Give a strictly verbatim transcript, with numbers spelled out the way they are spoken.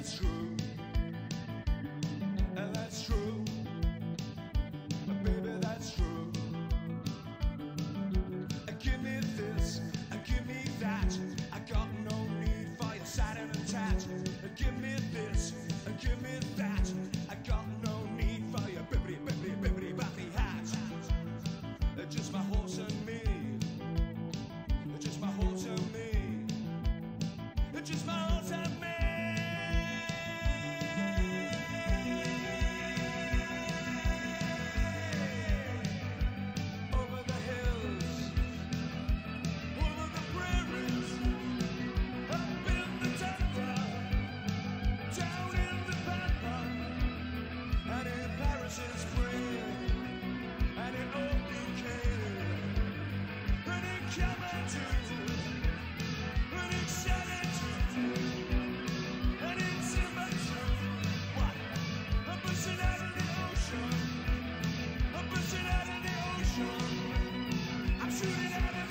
that's true. And that's true. Baby, that's true. Give me this, give me that. I got no need for your satin and tat. Give me this, give me that. I got no need for your bibbity, bibbity, bibbity, bappy hat. Just my horse and me. Just my horse and me. Just my horse and me. I'm shooting at it.